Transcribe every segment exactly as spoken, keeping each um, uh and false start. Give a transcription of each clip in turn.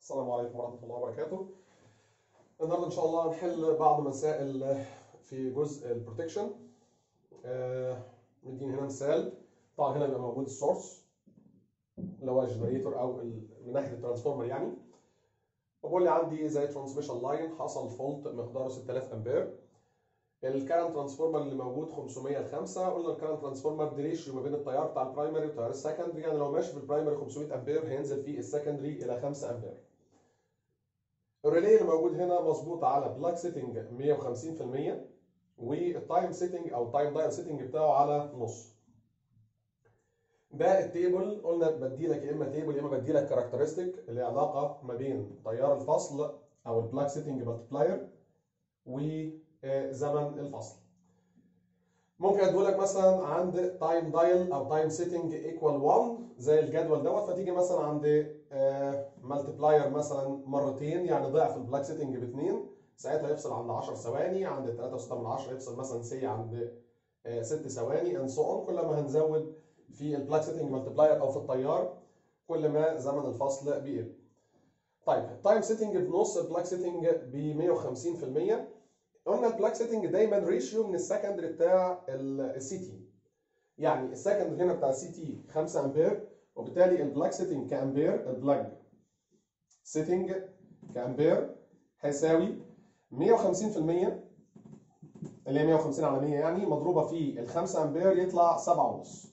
السلام عليكم ورحمة الله وبركاته. النهارده إن شاء الله هنحل بعض مسائل في جزء البروتكشن. آه، مدين هنا مثال. طبعا هنا بيبقى موجود السورس اللي هو الجنريتور أو من ناحية الترانسفورمر يعني. وبقول لي عندي زي ترانسميشن لاين حصل فولت مقداره ستة آلاف أمبير. الكارنت ترانسفورمر اللي موجود خمسمية لخمسة. قلنا الكارنت ترانسفورمر دي ريشيو ما بين التيار بتاع البرايمري والتيار السكندري، يعني لو ماشي في البرايمري خمسمية أمبير هينزل في السكندري إلى خمسة أمبير. الريلي اللي موجود هنا مظبوط على بلاك سيتنج مية وخمسين في المية، والتايم سيتنج او التايم دايل سيتنج بتاعه على نص. ده التيبل. قلنا بدي لك يا اما تيبل يا اما بدي لك كاركترستيك اللي هي علاقه ما بين تيار الفصل او البلاك سيتنج مالتبلاير وزمن الفصل. ممكن ادولك مثلا عند تايم دايل او تايم سيتنج ايكوال واحد زي الجدول دوت، فتيجي مثلا عند مالتبلاير مثلا مرتين يعني ضعف البلاك سيتنج باثنين، ساعتها يفصل عند عشر ثواني، عند ثلاثة فاصلة ستة من عشرة يفصل مثلا سي عند ست ثواني اند سو اون. كل ما هنزود في البلاك سيتنج مالتبلاير او في التيار كل ما زمن الفصل بيقل. طيب التايم سيتنج بنص البلاك سيتنج ب مية وخمسين في المية. قلنا البلاك سيتنج دايما ريشيو من السكندري بتاع السي تي، يعني السكندري هنا بتاع السي تي خمسة امبير، وبالتالي البلاك سيتنج كامبير، البلاك سيتنج كامبير هيساوي مية وخمسين في المية اللي هي مية وخمسين على مية يعني مضروبه في ال خمسة امبير يطلع سبعة ونص.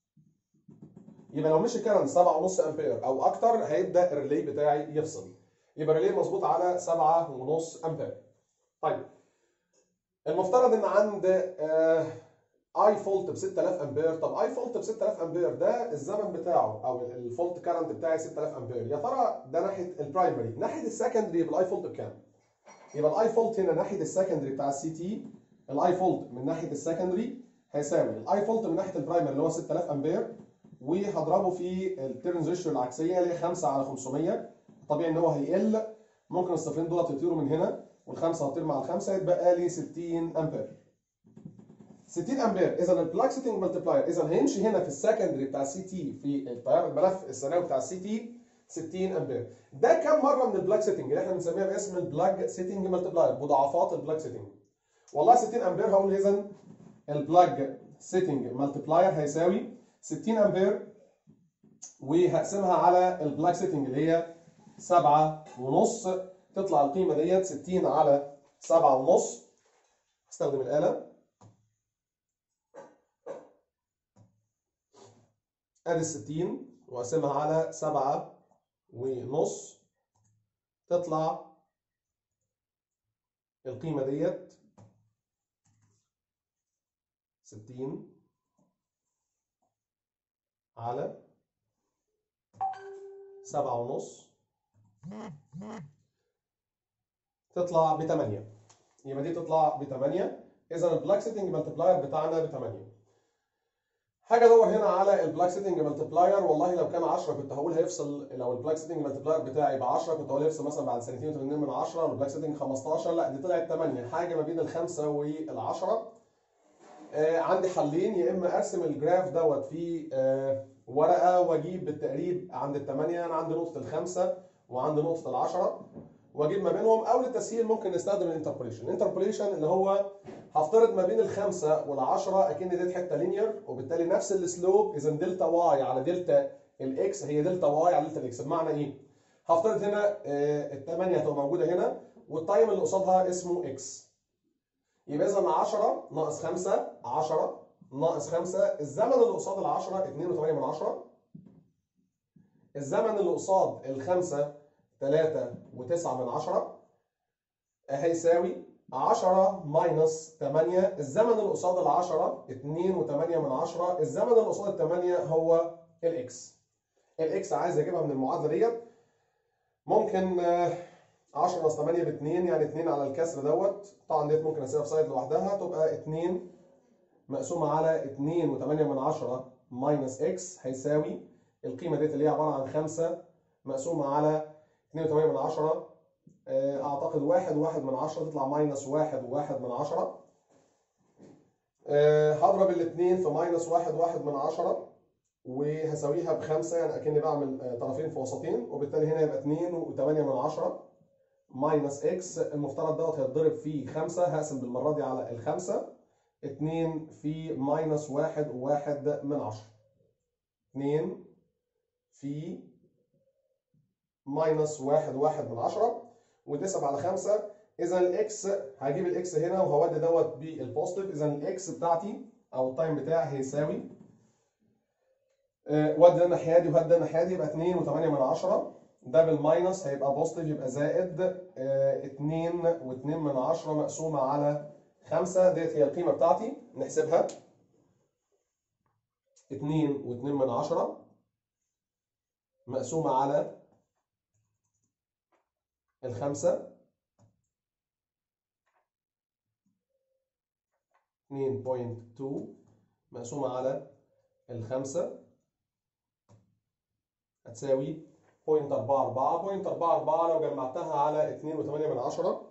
يبقى لو مشي كارنت سبعة ونص امبير او اكتر هيبدا الريلي بتاعي يفصل، يبقى الريلي مظبوط على سبعة ونص امبير. طيب المفترض ان عند آه اي فولت ب ستة آلاف امبير. طب اي فولت ب ستة آلاف امبير ده الزمن بتاعه او الفولت كارنت بتاعي ستة آلاف امبير، يا ترى ده ناحيه البرايمري ناحيه السكندري بالاي فولت بكام؟ يبقى الاي فولت هنا ناحيه السكندري بتاع السي تي، الاي فولت من ناحيه السكندري هيساوي الاي فولت من ناحيه البرايمري اللي هو ستة آلاف امبير، وهضربه في التيرنز ريشيو العكسيه اللي هي خمسة على خمسمية. طبيعي ان هو هيقل، ممكن الصفرين دول يطيروا من هنا والخمسه هتطير مع الخمسه يتبقى لي ستين امبير. ستين امبير. اذا البلاك سيتنج مالتبلاير اذا هيمشي هنا في السكندري بتاع السي تي في التيار الملف الثانوي بتاع السي تي ستين امبير. ده كم مره من البلاك سيتنج اللي احنا بنسميها باسم البلاك سيتنج مالتبلاير، مضاعفات البلاك سيتنج. والله ستين امبير هقول اذا البلاك سيتنج مالتبلاير هيساوي ستين امبير وهقسمها على البلاك سيتنج اللي هي سبعة ونص، تطلع القيمه ديت ستين على سبعة ونص. هستخدم الاله. ادي الستين واقسمها على سبعة ونص، تطلع القيمة ديت ستين على سبعة ونص تطلع بتمانية. يبقى دي تطلع بتمانية. إذا البلاك سيتنج مالتبلاير بتاعنا بتمانية. حاجه ادور هنا على البلاك سيتنج مالتبلاير. والله لو كان عشرة كنت هقول هيفصل، لو البلاك سيتنج مالتبلاير بتاعي ب عشرة كنت هقول هيفصل مثلا بعد سنتين وتمانين من عشرة، والبلاك سيتنج خمستاشر. لا دي طلعت تمانية، حاجه ما بين الخمسه والعشرة. آه عندي حلين، يا اما ارسم الجراف دوت في آه ورقه واجيب بالتقريب عند الثمانيه، انا عندي نقطه الخمسه وعندي نقطه العشره واجيب ما بينهم، او للتسهيل ممكن نستخدم الانتربوليشن. الانتربوليشن اللي هو هفترض ما بين الخمسه والعشره اكن ديت حته لينير، وبالتالي نفس السلوب. اذا دلتا واي على دلتا الاكس هي دلتا واي على دلتا الاكس. بمعنى ايه؟ هفترض هنا آه الثمانيه هتبقى موجوده هنا والتايم اللي قصادها اسمه اكس. يبقى اذا عشرة ناقص خمسة عشرة ناقص خمسة، الزمن اللي قصاد ال عشرة اتنين وتمانية من عشرة، الزمن اللي قصاد الخمسة تلاتة وتسعة من عشرة، هيساوي عشرة ماينس تمانية. الزمن اللي قصاد ال عشرة اتنين وتمانية من عشرة، الزمن اللي قصاد ال تمانية هو الاكس. الاكس عايز اجيبها من المعادله ديت. ممكن عشرة ناقص تمانية ب اتنين، يعني اتنين على الكسر دوت. طبعا ديت ممكن اسيبها في سايد لوحدها، تبقى اتنين مقسومه على اتنين وتمانية من عشرة ماينس اكس هيساوي القيمه ديت اللي هي عباره عن خمسة مقسومه على اتنين وتمانية من عشرة، اعتقد واحد وواحد من عشرة تطلع ماينس واحد وواحد من عشرة. أه هضرب الاثنين في ماينس واحد وواحد من عشرة، وهساويها بخمسة، يعني اكني بعمل طرفين في وسطين، وبالتالي هنا يبقى اتنين وتمانية من عشرة ماينس اكس. المفترض دوت هيتضرب في خمسة، هقسم بالمره دي على الخمسة. اتنين في ماينس واحد وواحد من عشرة. اتنين في ماينس واحد واحد من عشرة، وتسعة على خمسة. اذا الاكس هجيب الاكس هنا وهودي دوت بالبوزيتيف، اذا الاكس بتاعتي او التايم بتاعي هيساوي أه ودي الناحيه دي وهدي الناحيه دي، يبقى اتنين وتمانية من عشرة. ده بالماينس هيبقى بوزيتيف، يبقى زائد أه اتنين واتنين من عشرة مقسومه على خمسة. ديت هي القيمه بتاعتي، نحسبها. اتنين واتنين من عشرة مقسومه على الخمسة، اتنين فاصلة اتنين مقسومة على الخمسة هتساوي صفر فاصلة أربعة أربعة. صفر فاصلة أربعة أربعة لو جمعتها على اتنين وتمانية من عشرة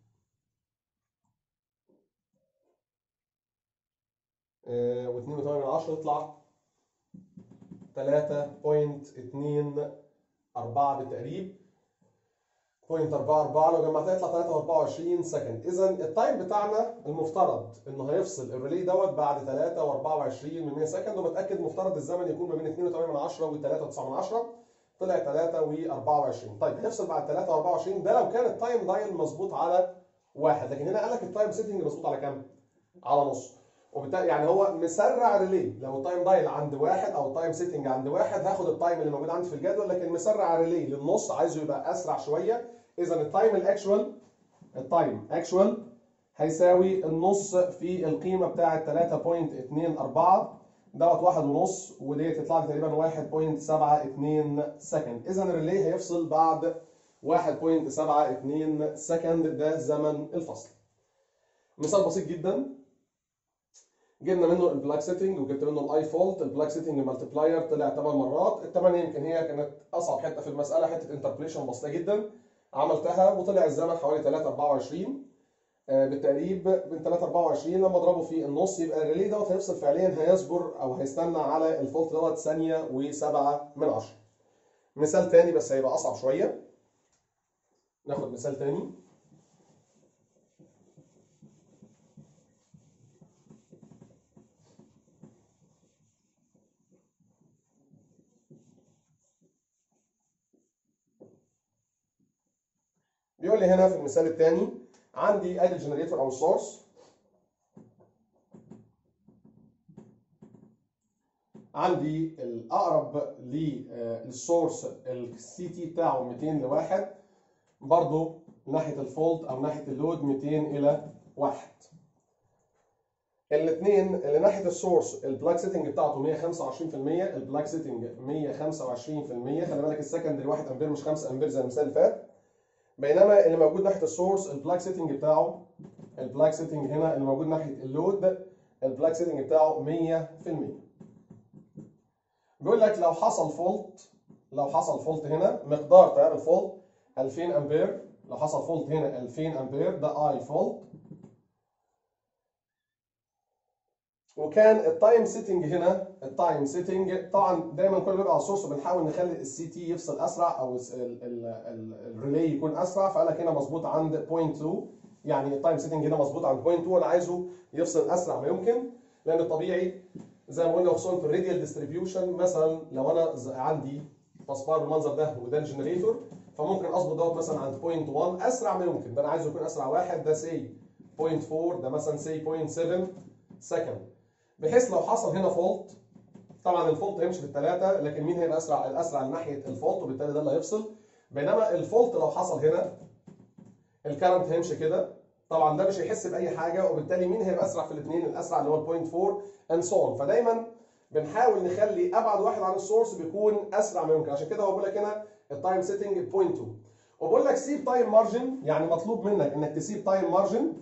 و اتنين وتمانية من عشرة يطلع تلاتة فاصلة اتنين أربعة بالتقريب. صفر فاصلة أربعة أربعة لو جمعتها يطلع تلاتة وأربعة وعشرين سكند. اذا التايم بتاعنا المفترض انه هيفصل الريلي دوت بعد تلاتة وأربعة وعشرين من مية سكند، ومتاكد مفترض الزمن يكون ما بين اتنين وتمانية من عشرة و تلاتة وتسعة من عشرة. طلع تلاتة وأربعة وعشرين. طيب هيفصل بعد تلاتة وأربعة وعشرين ده لو كان التايم دايل مظبوط على واحد، لكن هنا قال لك التايم سيتنج مظبوط على كام؟ على نص. وبالتالي يعني هو مسرع ريلي. لو التايم دايل عند واحد او التايم سيتنج عند واحد هاخد التايم اللي موجود عندي في الجدول، لكن مسرع ريلي للنص، عايزه يبقى اسرع شويه. اذا التايم الاكشوال التايم اكشوال هيساوي النص في القيمه بتاعه تلاتة فاصلة اتنين أربعة دوت واحد ونص، وديت تطلع لي تقريبا واحد فاصلة سبعة اتنين سكند. اذا الريلي هيفصل بعد واحد فاصلة سبعة اتنين سكند، ده زمن الفصل. مثال بسيط جدا، جبنا منه البلاك سيتنج وجبت منه الاي فولت. البلاك سيتنج مالتبلاير طلع تمن مرات. الثمانيه يمكن هي كانت اصعب حته في المساله، حته انتربوليشن بسيطه جدا عملتها، وطلع الزمن حوالي تلاتة أربعة وعشرين بالتقريب من تلاتة أربعة وعشرين. لما اضربه في النص يبقى الريلي دوت هيفصل فعليا، هيصبر او هيستنى على الفولت دوت ثانيه وسبعة من عشرة. مثال تاني بس هيبقى اصعب شويه. ناخد مثال تاني. بيقول لي هنا في المثال الثاني عندي ادي الجنريتور او السورس، عندي الاقرب للسورس السي تي بتاعه ميتين لواحد، برضه ناحيه الفولت او ناحيه اللود ميتين الى واحد. الاثنين اللي ناحيه السورس البلاك سيتنج بتاعته مية وخمسة وعشرين في المية، البلاك سيتنج مية وخمسة وعشرين في المية. خلي بالك السكندري واحد امبير مش خمسة امبير زي المثال اللي فات. بينما اللي موجود ناحيه السورس البلاك سيتنج بتاعه البلاك سيتنج هنا اللي موجود ناحيه اللود البلاك سيتنج بتاعه مية في المية. بيقول لك لو حصل فولت لو حصل فولت هنا مقدار تيار الفولت ألفين امبير. لو حصل فولت هنا ألفين امبير ده اي فولت، وكان التايم سيتنج هنا التايم سيتنج طبعا دايما كل ما بيبقى على السورس بنحاول نخلي السي تي يفصل اسرع او الريلي يكون اسرع، فقال لك هنا مظبوط عند صفر فاصلة اتنين، يعني التايم سيتنج هنا مظبوط عند صفر فاصلة اتنين. انا عايزه يفصل اسرع ما يمكن، لان الطبيعي زي ما قلنا خصوصا في الراديال ديستريبيوشن، مثلا لو انا عندي مسبار بالمنظر ده وده الجنريتور، فممكن اظبط دوت مثلا عند صفر فاصلة واحد اسرع ما يمكن. ده انا عايزه يكون اسرع واحد، ده سي صفر فاصلة أربعة، ده مثلا سي صفر فاصلة سبعة سكند، بحيث لو حصل هنا فولت، طبعا الفولت هيمشي في الثلاثه، لكن مين هيبقى اسرع؟ الاسرع ناحيه الفولت، وبالتالي ده اللي هيفصل. بينما الفولت لو حصل هنا الكرنت هيمشي كده، طبعا ده مش هيحس باي حاجه، وبالتالي مين هيبقى اسرع في الاثنين؟ الاسرع اللي هو ال صفر فاصلة أربعة اند سو اون. فدايما بنحاول نخلي ابعد واحد عن السورس بيكون اسرع ما يمكن. عشان كده هو بيقول لك هنا التايم سيتنج صفر فاصلة اتنين، وبقول لك سيب تايم مارجن، يعني مطلوب منك انك تسيب تايم مارجن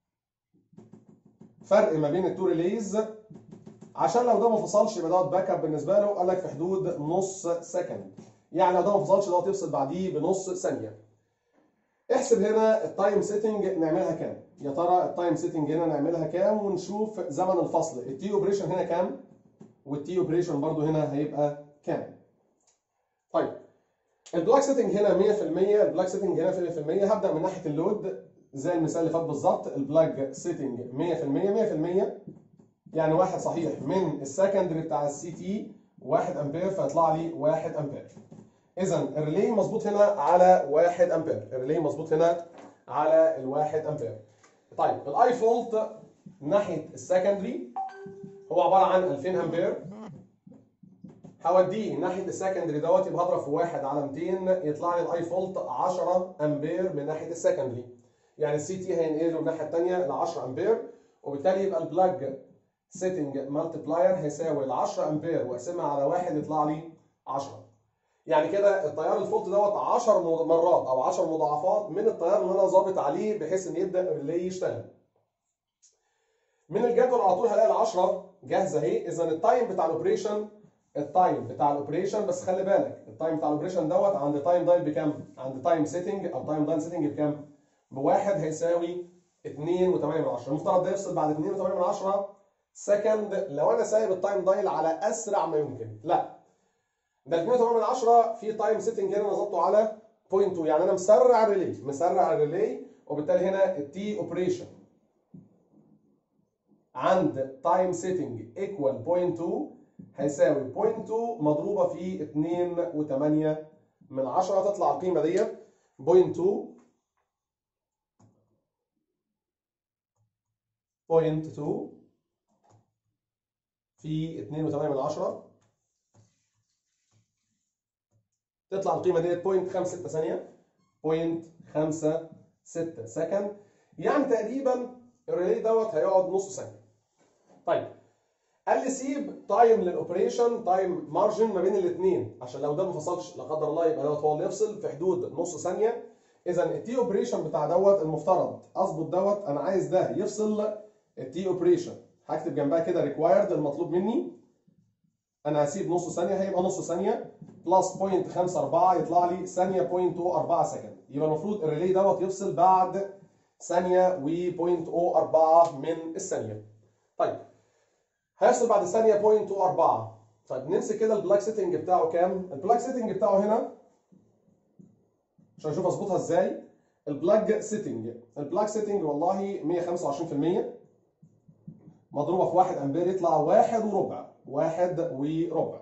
فرق ما بين التو ريليز، عشان لو ده ما فصلش يبقى دوت باك اب بالنسبه له. قال لك في حدود نص سكند، يعني لو ده ما فصلش دوت يفصل بعديه بنص ثانيه. احسب هنا التايم سيتنج نعملها كام؟ يا ترى التايم سيتنج هنا نعملها كام؟ ونشوف زمن الفصل. التي اوبريشن هنا كام؟ والتي اوبريشن برضو هنا هيبقى كام. طيب البلاك سيتنج هنا مية في المية، البلاك سيتنج هنا مية في المية. هبدا من ناحيه اللود زي المثال اللي فات بالظبط. البلاك سيتنج مية في المية مية في المية يعني واحد صحيح من السكندري بتاع السي تي واحد امبير، فيطلع لي واحد امبير. اذا الريلي مظبوط هنا على واحد امبير، الريلي مظبوط هنا على الواحد امبير. طيب الاي فولت ناحيه السكندري هو عباره عن ألفين امبير، هوديه ناحيه السكندري دوت، يبقى هضرب في واحد على ميتين يطلع لي الاي فولت عشرة امبير من ناحيه السكندري. يعني السي تي هينقله الناحيه الثانيه ل عشرة امبير، وبالتالي يبقى البلاج سيتنج مالتبلاير هيساوي ال عشرة امبير واقسمها على واحد يطلع لي عشرة. يعني كده التيار الفولت دوت عشر مرات او عشر مضاعفات من التيار اللي انا ظابط عليه بحيث ان يبدا الريلي يشتغل. من الجدول على طول هلاقي ال عشرة جاهزه اهي. اذا التايم بتاع الاوبريشن، التايم بتاع الاوبريشن بس خلي بالك التايم بتاع الاوبريشن دوت عند تايم دايل بكام؟ عند تايم سيتنج او تايم دايل سيتنج بكام؟ بواحد هيساوي اتنين وتمانية من عشرة. المفترض ده يفصل بعد اتنين وتمانية من عشرة سكند لو انا سايب التايم دايل على اسرع ما يمكن. لا، ده اتنين وتمانية من عشرة في تايم سيتنج هنا انا ظبطه على صفر فاصلة اتنين، يعني انا مسرع الريلي مسرع الريلي وبالتالي هنا التي اوبريشن عند تايم سيتنج ايكوال صفر فاصلة اتنين هيساوي صفر فاصلة اتنين مضروبه في اتنين وتمانية من عشرة، تطلع القيمه ديت صفر فاصلة اتنين صفر فاصلة اتنين في اتنين وتمانية من عشرة، تطلع القيمه ديت صفر فاصلة خمسة ستة ثانيه، صفر فاصلة خمسة ستة سكند. يعني تقريبا الريلي دوت هيقعد نص ثانيه. طيب قال لي سيب تايم للاوبريشن، تايم مارجن ما بين الاثنين عشان لو ده ما فصلش لا قدر الله يبقى دوت هو اللي يفصل في حدود نص ثانيه. اذا التي اوبريشن بتاع دوت المفترض اظبط دوت، انا عايز ده يفصل التي اوبريشن، هكتب جنبها كده ريكوايرد المطلوب مني. انا هسيب نص ثانيه هيبقى نص ثانيه بلس صفر فاصلة خمسة أربعة يطلع لي ثانيه صفر فاصلة صفر أربعة سكند. يبقى المفروض الريلي دوت يفصل بعد ثانيه و صفر فاصلة صفر أربعة من الثانيه. طيب هيفصل بعد ثانيه صفر فاصلة صفر أربعة. طيب نمسك كده البلاك سيتنج بتاعه كام؟ البلاك سيتنج بتاعه هنا عشان اشوف اظبطها ازاي. البلاك سيتنج البلاك سيتنج والله مية وخمسة وعشرين في المية مضروبه في واحد امبير يطلع واحد وربع. واحد وربع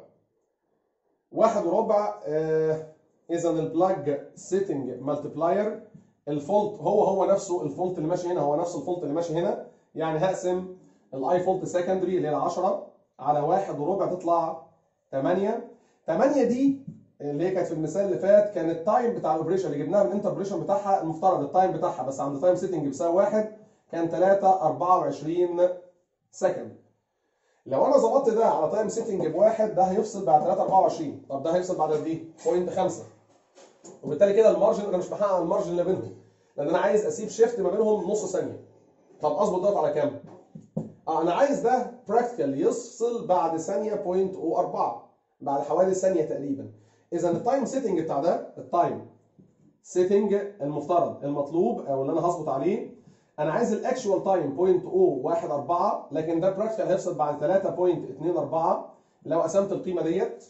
واحد وربع آه اذا البلاك سيتنج مالتبلاير الفولت هو هو نفسه الفولت اللي ماشي هنا هو نفس الفولت اللي ماشي هنا. يعني هقسم الاي فولت سكندري اللي هي عشرة على واحد وربع تطلع تمانية. تمانية دي اللي هي كانت في المثال اللي فات كان التايم بتاع الاوبريشن اللي جبناها من الانتر اوبريشن بتاعها، المفترض التايم بتاعها بس عند تايم سيتنج بيساوي واحد كان تلاتة فاصلة أربعة وعشرين سكند. لو انا ظبطت ده على تايم سيتنج بواحد ده هيفصل بعد تلاتة فاصلة أربعة وعشرين. طب ده هيفصل بعد قد ايه؟ صفر فاصلة خمسة. وبالتالي كده المارجن انا مش بحقق المارجن اللي بينهم لان انا عايز اسيب شيفت ما بينهم نص ثانيه. طب اظبط دوت على كام؟ اه انا عايز ده براكتيكال يفصل بعد ثانيه صفر فاصلة صفر أربعة بعد حوالي ثانيه تقريبا. اذا التايم سيتنج بتاع ده التايم سيتنج المفترض المطلوب او اللي انا هظبط عليه انا عايز الاكشوال تايم صفر فاصلة صفر واحد أربعة لكن ده براكتيكال هيفصل بعد تلاتة فاصلة اتنين أربعة. لو قسمت القيمه ديت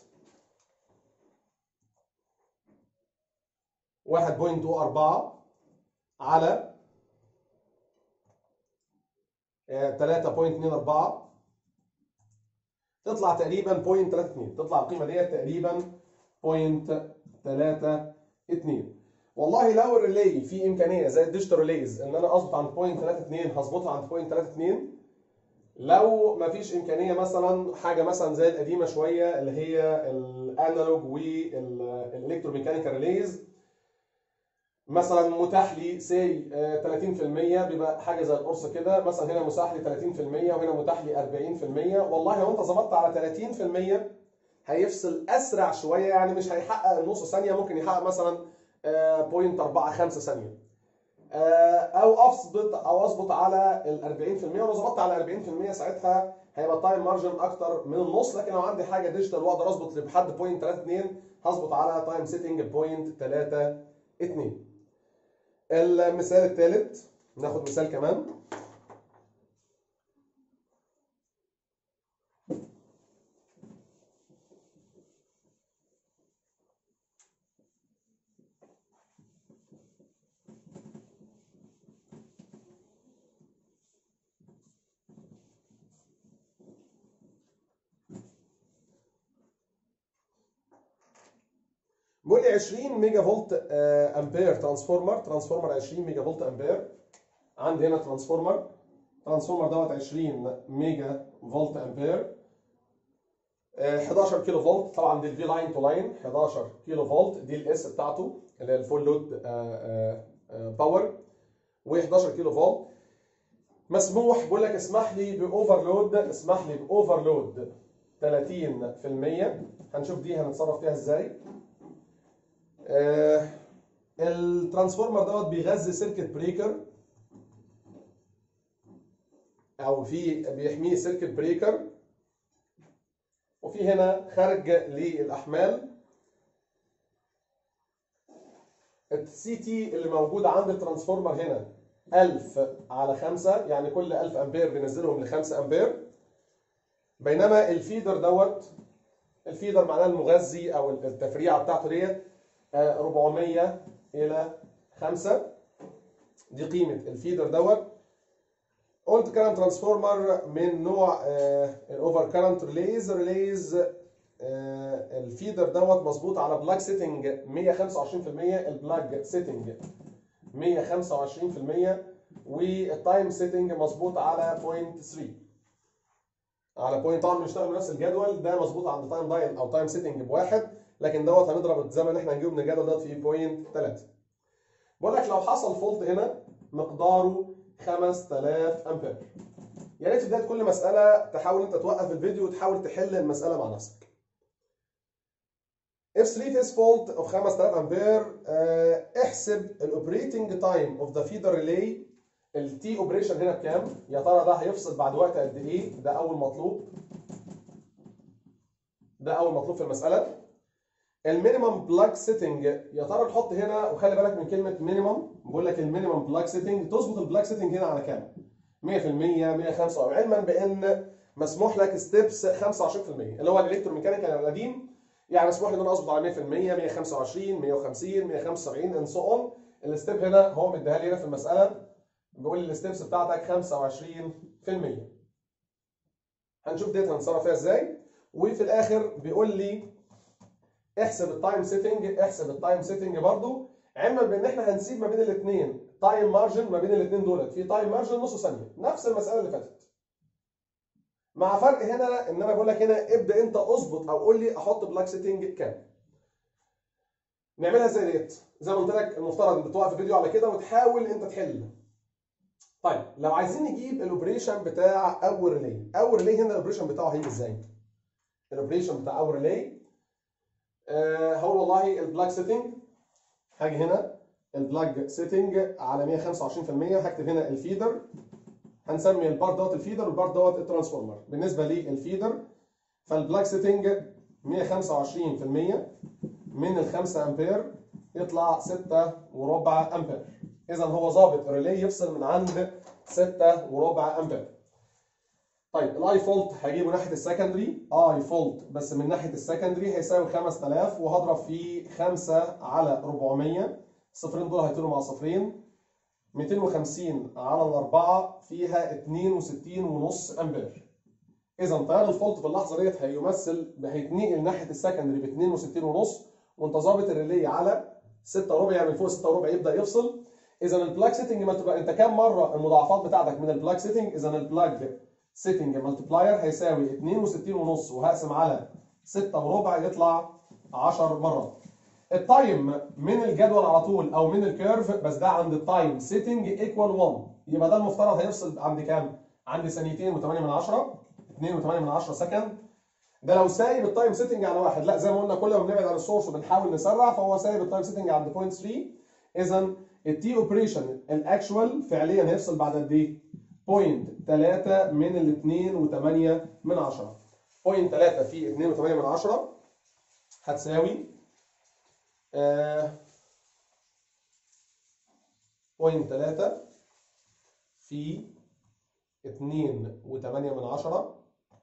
واحد فاصلة صفر أربعة على تلاتة فاصلة اتنين أربعة تطلع تقريبا صفر فاصلة تلاتة اتنين. تطلع القيمه ديت تقريبا صفر فاصلة تلاتة اتنين. والله لو الريلي في امكانيه زي الديجيتال ريليز ان انا اظبط عند صفر فاصلة تلاتة اتنين هظبطها عند صفر فاصلة تلاتة اتنين. لو ما فيش امكانيه مثلا حاجه مثلا زي القديمه شويه اللي هي الانالوج والالكتروميكانيكال ريليز مثلا متاح لي سي تلاتين في المية بيبقى حاجه زي القرص كده مثلا هنا متاح لي تلاتين في المية وهنا متاح لي أربعين في المية. والله لو انت ظبطت على تلاتين في المية هيفصل اسرع شويه يعني مش هيحقق النص ثانيه ممكن يحقق مثلا صفر فاصلة أربعة خمسة ثانيه. او اظبط او اظبط على ال أربعين في المية ولو ظبطت على أربعين في المية ساعتها هيبقى التايم مارجن اكتر من النص. لكن لو عندي حاجه ديجيتال واقدر اظبط لحد صفر فاصلة تلاتة اتنين هظبط على تايم سيتنج صفر فاصلة تلاتة اتنين. المثال الثالث ناخد مثال كمان. بيقول لي عشرين ميجا فولت آه امبير ترانسفورمر، ترانسفورمر عشرين ميجا فولت امبير. عندي هنا ترانسفورمر، ترانسفورمر دوت عشرين ميجا فولت امبير، آه حداشر كيلو فولت. طبعا دي الفي لاين تو لاين حداشر كيلو فولت، دي الاس بتاعته اللي هي الفول لود باور، و11 كيلو فولت. مسموح، بيقول لك اسمح لي باوفرلود، اسمح لي باوفرلود ثلاثين في المية. هنشوف دي هنتصرف فيها ازاي. آه الترانسفورمر دوت بيغذي سيركت بريكر، او في بيحميه سيركت بريكر، وفي هنا خارج للاحمال. السي تي اللي موجود عند الترانسفورمر هنا ألف على خمسة، يعني كل ألف امبير بينزلهم ل خمسة امبير. بينما الفيدر دوت، الفيدر معناه المغذي او التفريعه بتاعته ديت أربعمية الى خمسة، دي قيمه الفيدر دوت. قلت كارنت ترانسفورمر من نوع الاوفر كارنت ريليز. ريليز الفيدر دوت مظبوط على بلاج سيتنج مية وخمسة وعشرين في المية، البلاج سيتنج مية وخمسة وعشرين في المية، والتايم سيتنج مظبوط على بوينت ثلاثة، على بوينت. طبعا بنشتغل بنفس الجدول ده، مظبوط عند تايم دايل او تايم سيتنج بواحد، لكن دوت هنضرب الزمن اللي احنا هنجيبه من الجدول دوت في بوينت ثلاثة. بقول لك لو حصل فولت هنا مقداره خمسة آلاف امبير. يا ريت في بدايه كل مساله تحاول انت توقف الفيديو وتحاول تحل المساله مع نفسك. If three phase fault of خمسة آلاف امبير، اه احسب الاوبريتنج تايم اوف ذا فيدر ريلي. التي اوبريشن هنا بكام؟ يا ترى ده هيفصل بعد وقت قد ايه؟ ده اول مطلوب، ده اول مطلوب في المساله. المينيمم بلاج سيتنج، يا ترى نحط هنا، وخلي بالك من كلمه مينيمم، بقول لك المينيمم بلاج سيتنج تظبط البلاج سيتنج هنا على كام؟ مية في المية، مية وخمسة وعشرين، علما بان مسموح لك ستيبس خمسة وعشرين في المية اللي هو الالكتروميكانيكال القديم، يعني مسموح لي ان انا اظبط على مية في المية، مية وخمسة وعشرين، مية وخمسين، مية وخمسة وسبعين ان سو اون. الستيب هنا هو مديها لي هنا في المساله، بيقول لي الستيبس بتاعتك خمسة وعشرين في المية. هنشوف ديت هنتصرف فيها ازاي. وفي الاخر بيقول لي احسب التايم سيتنج، احسب التايم سيتنج برضو، علما بان احنا هنسيب ما بين الاثنين تايم مارجن، ما بين الاثنين دولت في تايم مارجن نص ثانيه، نفس المساله اللي فاتت، مع فرق هنا ان انا بقول لك هنا ابدا انت اظبط او قول لي احط بلاك سيتنج كام. نعملها زي ديت، زي ما قلت لك المفترض بتوقف الفيديو على كده وتحاول انت تحل. طيب لو عايزين نجيب الاوبريشن بتاع اول ريلي، اول ريلي هنا الاوبريشن بتاعه هيجي ازاي؟ الاوبريشن بتاع اول ريلي آه هو والله البلاك سيتنج، هاجي هنا البلاج سيتنج على مية وخمسة وعشرين في المية، هكتب هنا الفيدر، هنسمي البارت دوت الفيدر والبارت دوت الترانسفورمر. بالنسبه للفيدر فالبلاج سيتنج مية وخمسة وعشرين في المية من ال خمسة امبير يطلع ستة وربع امبير. اذا هو ظابط الريلي يفصل من عند ستة وربع امبير. طيب الاي فولت هجيبه ناحيه السكندري، اي فولت بس من ناحيه السكندري هيساوي خمسة آلاف، وهضرب في خمسة على أربعمية، الصفرين دول هيطيروا مع صفرين، ميتين وخمسين على الأربعة فيها اتنين وستين ونص امبير. اذا تيار الفولت في اللحظه ديت هيمثل، هيتنقل ناحيه السكندري ب اتنين وستين ونص، وانت ظابط الريلي على ستة وربع، يعني من فوق ستة وربع يبدا يفصل. اذا البلاج سيتنج ما تبقى انت كام مره المضاعفات بتاعتك من البلاج سيتنج؟ اذا البلاج سيتنج مالتبلاير هيساوي اتنين وستين ونص، وهقسم على ستة وربع يطلع عشر مرات. التايم من الجدول على طول او من الكيرف، بس ده عند التايم سيتنج ايكوال واحد، يبقى ده المفترض هيفصل عند كام؟ عند ثانيتين وتمانية من عشرة، اتنين وتمانية من عشرة سكند. ده لو سايب التايم سيتنج على واحد، لا زي ما قلنا كل ما بنبعد عن السورس وبنحاول نسرع فهو سايب التايم سيتنج عند بوينت ثلاثة. اذا التي اوبريشن الاكشوال فعليا هيفصل بعد قد ايه؟ بوينت ثلاثة من ال اتنين وتمانية من عشرة. بوينت ثلاثة في اتنين وتمانية من عشرة هتساوي آه بوينت ثلاثة في اتنين وتمانية من عشرة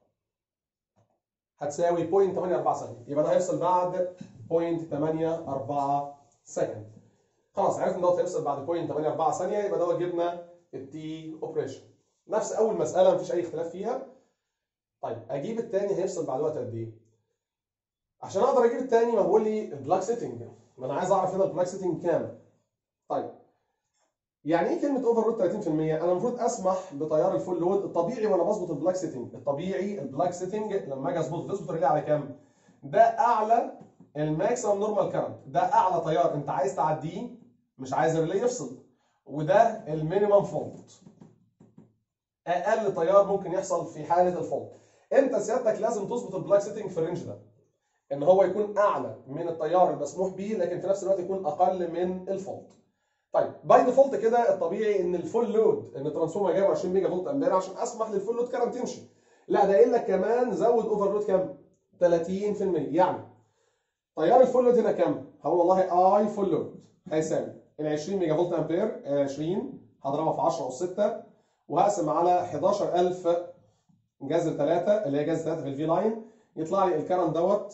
هتساوي بوينت تمانية أربعة ثانية، يبقى ده هيفصل بعد بوينت تمانية أربعة سكند. خلاص عرفنا ان دوت هيفصل بعد بوينت تمانية أربعة ثانية، يبقى دوت جبنا التي اوبريشن. نفس اول مساله مفيش اي اختلاف فيها. طيب اجيب الثاني هيفصل بعد وقت قد ايه؟ عشان اقدر اجيب الثاني ما هو لي البلاك سيتنج، ما انا عايز اعرف هنا البلاك سيتنج كام. طيب يعني ايه كلمه اوفر لود ثلاثين في المية؟ انا المفروض اسمح بتيار الفول لود الطبيعي وانا بظبط البلاك سيتنج، الطبيعي البلاك سيتنج لما اجي اظبطه تظبط الريلي على كام؟ ده اعلى الماكسيمم نورمال كارنت، ده اعلى تيار انت عايز تعديه مش عايز الريلي يفصل، وده المينيمم فولت، اقل تيار ممكن يحصل في حاله الفولت. انت سيادتك لازم تظبط البلاك سيتنج في الرينج ده، ان هو يكون اعلى من التيار المسموح به لكن في نفس الوقت يكون اقل من الفولت. طيب باي ديفولت كده الطبيعي ان الفول لود ان الترانسفورمر جايب عشرين ميجا فولت امبير عشان اسمح للفول لود كارنت يمشي. لا ده قايل لك كمان زود اوفر لود كام؟ ثلاثين في المية. يعني تيار الفول لود هنا كام؟ هقول والله اي فول لود هيساوي ال عشرين ميجا فولت امبير، ال عشرين هضربها في عشرة اس ستة وهقسم على حداشر ألف جذر ثلاثة اللي هي جذر ثلاثة في الفي لاين، يطلع لي الكرنت دوت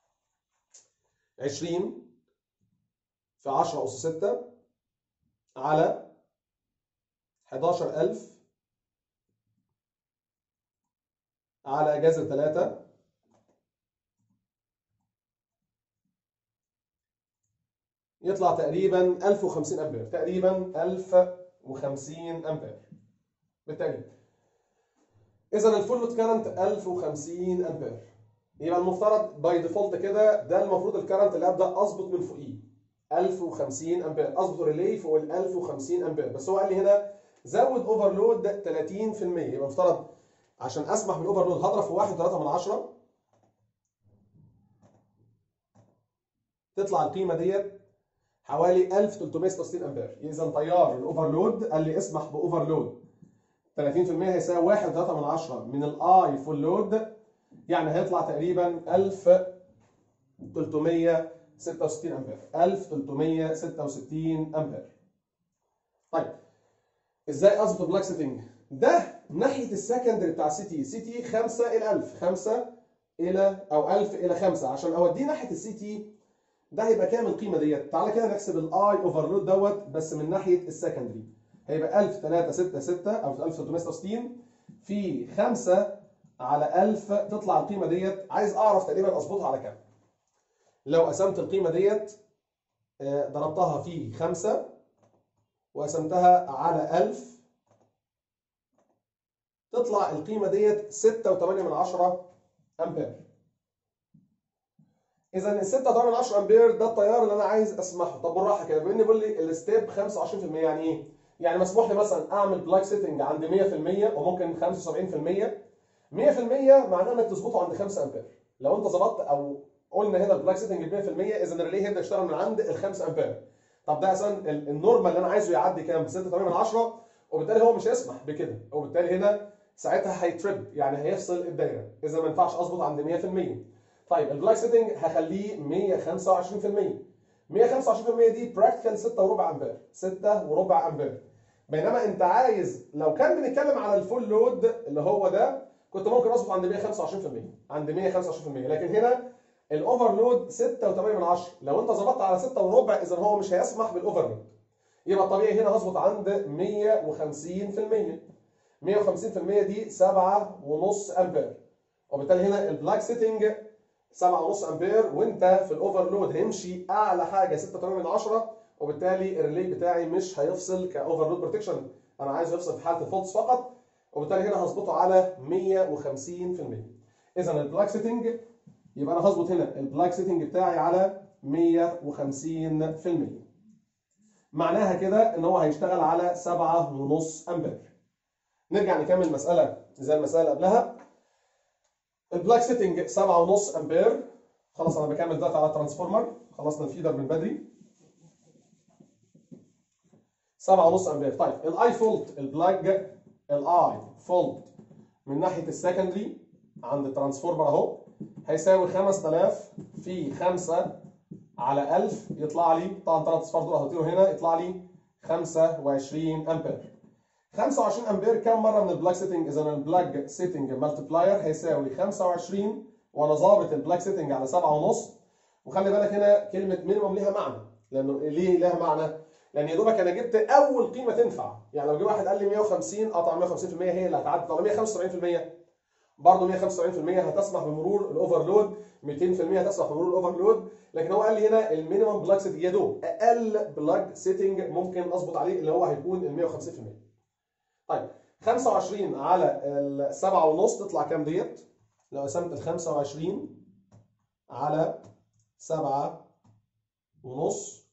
عشرين في عشرة اس ستة على حداشر ألف على جذر ثلاثة يطلع تقريبا ألف وخمسين امبير، تقريبا ألف وخمسين امبير بالتقريب. اذا الفول لود كارنت ألف وخمسين امبير، يبقى المفترض باي ديفولت كده ده المفروض الكارنت اللي ابدا اظبط من فوقيه ألف وخمسين امبير، اظبط الريلي فوق ال ألف وخمسين امبير، بس هو قال لي هنا زود اوفر لود ثلاثين في المية، يبقى المفترض عشان اسمح بالاوفر لود هضرب في واحد وثلاثة من عشرة تطلع القيمه ديت حوالي ألف وثلاثمية وستة وستين امبير. اذا تيار الاوفرلود قال لي اسمح باوفرلود ثلاثين في المية هيساوي واحد وثلاثة من عشرة من الاي فول لود، يعني هيطلع تقريبا ألف وثلاثمية وستة وستين امبير، ألف وثلاثمية وستة وستين امبير. طيب ازاي اظبط البلاك سيتنج؟ ده ناحيه السكندري بتاع سي تي، سي تي خمسة الى ألف، خمسة الى او ألف الى خمسة، عشان اوديه ناحيه السي تي ده هيبقى كام القيمه ديت؟ تعالى كده نحسب الاي اوفرلود دوت بس من ناحيه السكندري، هيبقى ألف وثلاثمية وستة وستين او ألف وثلاثمية وستة وستين في خمسة على ألف تطلع القيمه ديت. عايز اعرف تقريبا اظبطها على كام. لو قسمت القيمه ديت ضربتها في خمسة وقسمتها على ألف تطلع القيمه ديت ستة وثمانية من عشرة امبير. اذا ال ستة وثمانية من عشرة امبير ده التيار اللي انا عايز اسمحه. طب بالراحه كده بما ان بيقول لي الستيب خمسة وعشرين في المية، يعني ايه؟ يعني مسموح لي مثلا اعمل بلاك سيتنج عند مية في المية وممكن خمسة وسبعين في المية. مية في المية معناه انك تظبطه عند خمسة امبير. لو انت ظبطت او قلنا هنا البلاك سيتنج ب مية في المية اذا الريلي هيبدا يشتغل من عند ال خمسة امبير. طب ده اصلا النورمال اللي انا عايزه يعدي كام؟ ستة وثمانية من عشرة، وبالتالي هو مش هيسمح بكده، وبالتالي هنا ساعتها هيترب يعني هيفصل الدايره، اذا ما ينفعش اظبط عند مية في المية. طيب البلاك سيتنج هخليه مية وخمسة وعشرين في المية. مية وخمسة وعشرين في المية دي براكتيكال ستة وربع امبير، ستة وربع امبير. بينما انت عايز لو كان بنتكلم على الفول لود اللي هو ده كنت ممكن اظبط عند مية وخمسة وعشرين في المية، عند مية وخمسة وعشرين في المية، لكن هنا الاوفر لود ستة وثمانية من عشرة، لو انت ظبطت على ستة وربع اذا هو مش هيسمح بالاوفر لود. يبقى الطبيعي هنا هظبط عند مية وخمسين في المية. مية وخمسين في المية دي سبعة ونص امبير، وبالتالي هنا البلاك سيتنج سبعة ونص امبير، وانت في الاوفرلود هيمشي اعلى حاجه ستة وثمانية من عشرة، وبالتالي الريلي بتاعي مش هيفصل كاوفرلود بروتكشن، انا عايزه يفصل في حاله الفولتس فقط، وبالتالي هنا هظبطه على مية وخمسين في المية. اذا البلاك سيتنج يبقى انا هظبط هنا البلاك سيتنج بتاعي على مية وخمسين في المية. معناها كده ان هو هيشتغل على سبعة ونص امبير. نرجع نكمل المساله زي المساله اللي قبلها. البلاك سيتنج سبعة ونص امبير. خلاص انا بكمل دلوقتي على الترانسفورمر، خلصنا الفيدر من بدري. سبعة ونص امبير. طيب الاي فولت البلاج الاي فولت من ناحيه السكندري عند الترانسفورمر اهو هيساوي خمسة آلاف في خمسة على ألف، يطلع لي طبعا ثلاث اصفار دول هطيروا هنا يطلع لي خمسة وعشرين امبير. خمسة وعشرين امبير كم مره من البلاك سيتنج؟ اذا البلاك سيتنج مالتبلاير هيساوي خمسة وعشرين وانا ظابط البلاك سيتنج على سبعة ونص. وخلي بالك هنا كلمه مينيمم ليها معنى، لانه ليه ليها معنى؟ لان يا دوبك انا جبت اول قيمه تنفع، يعني لو جه واحد قال لي مية وخمسين قطع مية وخمسين في المية هي اللي هتعدي، طب مية وخمسة وسبعين في المية برضه مية وخمسة وسبعين بالمية هتسمح بمرور الاوفرلود، ميتين بالمية هتسمح بمرور الاوفرلود، لكن هو قال لي هنا المينيمم بلاج سيتنج، يا دوب اقل بلاج سيتنج ممكن اظبط عليه اللي هو هيكون ال مية وخمسين بالمية. طيب خمسة وعشرين على ال سبعة ونص تطلع كام ديت؟ لو قسمت ال خمسة وعشرين على سبعة ونص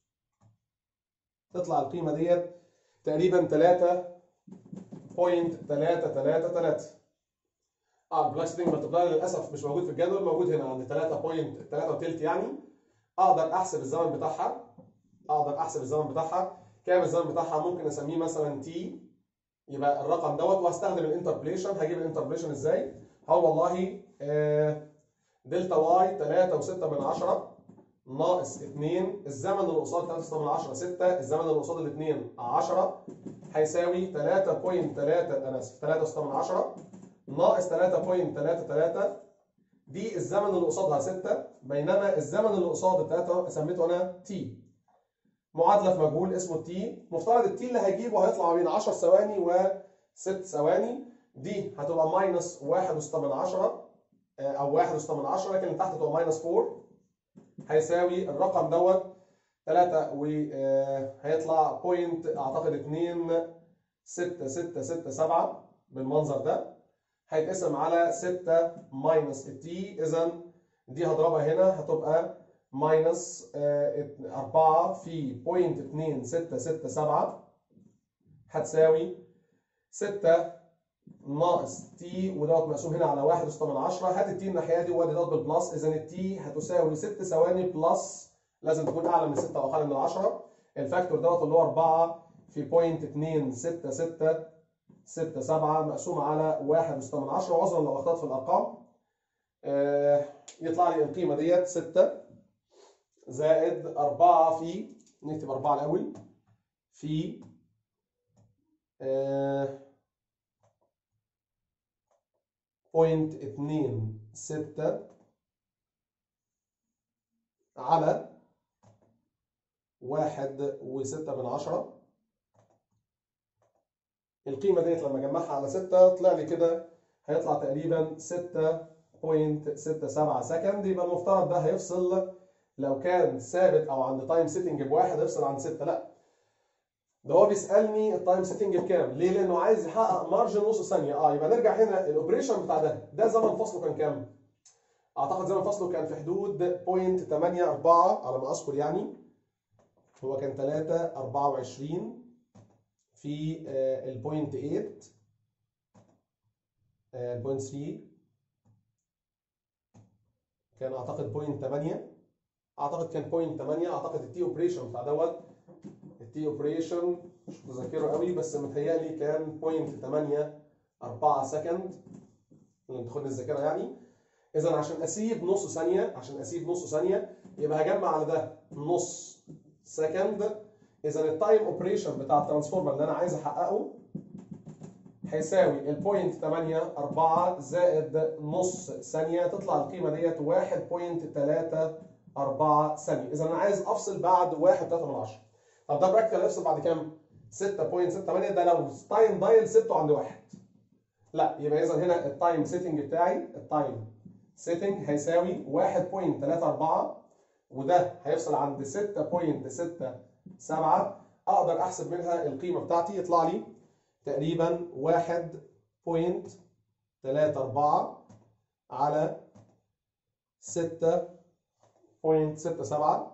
تطلع القيمة ديت تقريبا تلاتة فاصلة تلاتة تلاتة تلاتة. اه البلاج سيتنج ملتبلاير للاسف مش موجود في الجدول، موجود هنا عند تلاتة فاصلة تلاتة وتلت يعني. اقدر احسب الزمن بتاعها، اقدر احسب الزمن بتاعها كام الزمن بتاعها؟ ممكن اسميه مثلا تي، يبقى الرقم دوت، وهستخدم الانتربوليشن. هجيب الانتربوليشن ازاي؟ هو والله آه دلتا واي تلاتة وستة من عشرة ناقص اتنين، الزمن اللي قصاد تلاتة وستة من عشرة ستة، الزمن اللي قصاد الاثنين عشرة، هيساوي تلاتة فاصلة تلاتة، انا اسف تلاتة وستة من عشرة ناقص تلاتة فاصلة تلاتة تلاتة، دي الزمن اللي قصادها ستة، بينما الزمن اللي قصاد التلاتة سميته انا تي. معادله في مجهول اسمه تي، مفترض التي اللي هجيبه هيطلع ما بين عشر ثواني و ست ثواني، دي هتبقى ماينس واحد وستة من عشرة او واحد وستة من عشرة، لكن اللي تحت هتبقى ماينس أربعة، هيساوي الرقم دوت تلاتة وهيطلع بوينت اعتقد اتنين ستة ستة ستة سبعة بالمنظر ده، هيتقسم على ستة ماينس التي، اذا دي هضربها هنا هتبقى ماينس أربعة في بوينت اتنين ستة ستة سبعة، هتساوي ستة ناقص تي ودوت مقسوم هنا على واحد وستة من عشرة، هات التي الناحيه دي وادي دوت بالبلس، اذا التي هتساوي ست ثواني بلس، لازم تكون اعلى من ستة او اقل من عشرة، الفاكتور دوت اللي هو أربعة في بوينت اتنين ستة ستة ستة سبعة مقسوم على واحد وستة من عشرة، وعذرا لو اخطات في الارقام. آه يطلع لي القيمه ديت ستة زائد أربعة في، نكتب أربعة الأول، في آه بوينت اتنين ستة على واحد وستة من عشرة. القيمة ديت لما أجمعها على ستة طلع لي كده هيطلع تقريبا ستة فاصلة ستة سبعة سكند، يبقى المفترض ده هيفصل لو كان ثابت أو عند تايم سيتنج بواحد هيفصل عند ستة، لا ده هو بيسالني التايم سيتنج بكام؟ ليه؟ لانه عايز يحقق مارجن نص ثانيه. اه يبقى نرجع هنا الاوبريشن بتاع ده، ده زمن فصله كان كام؟ اعتقد زمن فصله كان في حدود بوينت تمانية أربعة على ما اذكر يعني، هو كان تلاتة أربعة وعشرين في البوينت تمانية البوينت تلاتة كان اعتقد بوينت تمانية، اعتقد كان بوينت تمانية، اعتقد التي اوبريشن بتاع دوت التي اوبريشن مش متذكره قوي بس متهيألي كان بوينت تمانية أربعة سكند اللي بتاخد الذاكره يعني. اذا عشان اسيب نص ثانيه، عشان اسيب نص ثانيه يبقى هجمع على ده نص سكند، اذا التايم اوبريشن بتاع الترانسفورمر اللي انا عايز احققه هيساوي البوينت تمانية أربعة زائد نص ثانيه، تطلع القيمه ديت واحد فاصلة تلاتة أربعة ثانيه. اذا انا عايز افصل بعد واحد وتلاتة من عشرة. طب ده براكتيكال هيفصل بعد كام؟ ستة فاصلة ستة تمانية، ده لو تايم دايل سبته عند واحد. لا يبقى اذا هنا التايم سيتنج بتاعي، التايم سيتنج هيساوي واحد فاصلة تلاتة أربعة وده هيفصل عند ستة فاصلة ستة سبعة، اقدر احسب منها القيمه بتاعتي يطلع لي تقريبا واحد فاصلة تلاتة أربعة على ستة فاصلة ستة سبعة،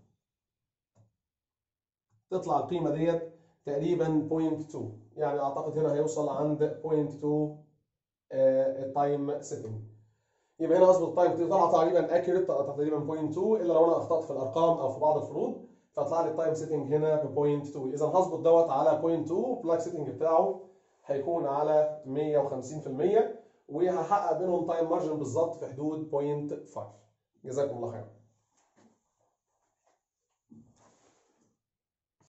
تطلع القيمه ديت تقريبا صفر فاصلة اتنين، يعني اعتقد هنا هيوصل عند صفر فاصلة اتنين التايم سيتنج. يبقى هنا هظبط التايم طلع تقريبا اكيوريت تقريبا صفر فاصلة اتنين، الا لو انا اخطات في الارقام او في بعض الفروض فطلع لي التايم سيتنج هنا ب صفر فاصلة اتنين. اذا هظبط دوت على صفر فاصلة اتنين، البلاك سيتنج بتاعه هيكون على مية وخمسين بالمية وهحقق بينهم تايم مارجن بالظبط في حدود صفر فاصلة خمسة. جزاكم الله خير.